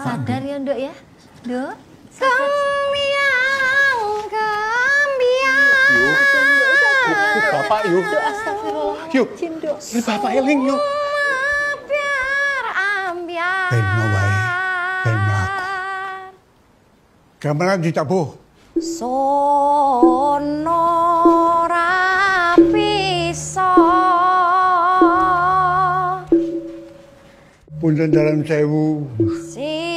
Sadar ya, Nduk ya. Nduk. Kembiang. Bapak yuk. Astagfirullah. Yuk. Ini Bapak eling yuk. Biar ambiar. Ben wae, ben mlaku. Gamelan ditabuh. Sono rapiso. Punten dalam sewu. Si